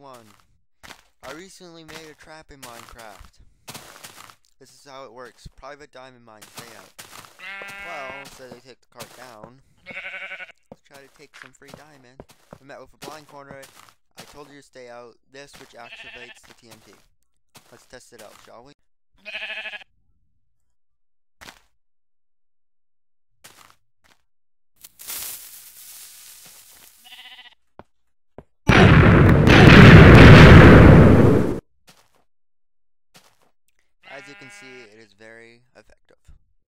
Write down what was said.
everyone! I recently made a trap in Minecraft. This is how it works. Private diamond mine, stay out. Well, so they take the cart down. Let's try to take some free diamond. We met with a blind corner. I told you to stay out. This which activates the TNT. Let's test it out, shall we? As you can see, it is very effective.